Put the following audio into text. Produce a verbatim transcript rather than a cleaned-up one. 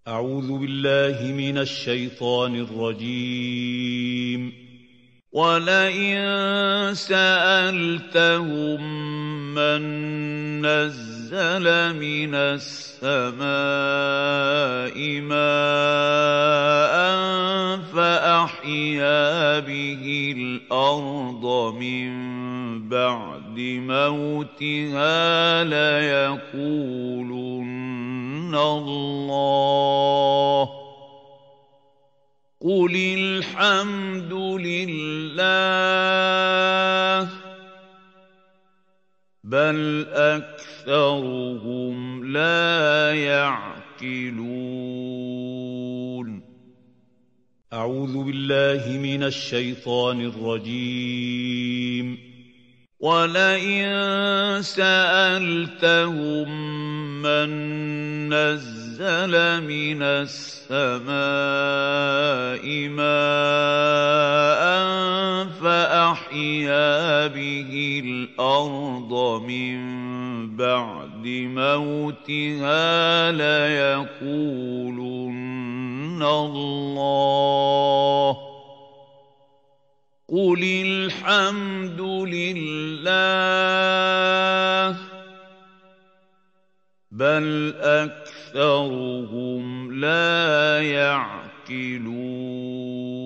أعوذ بالله من الشيطان الرجيم. ولئن سألتهم من نزل من السماء ماء فأحيا به الأرض من بعد موتها ليقولن الله. قل الحمد لله بل أكثرهم لا يعقلون. أعوذ بالله من الشيطان الرجيم. ولئن سألتهم من نزل من السماء ماء فأحيا به الأرض من بعد موتها ليقولن الله. قل الحمد لله بل أكثرهم لا يعقلون.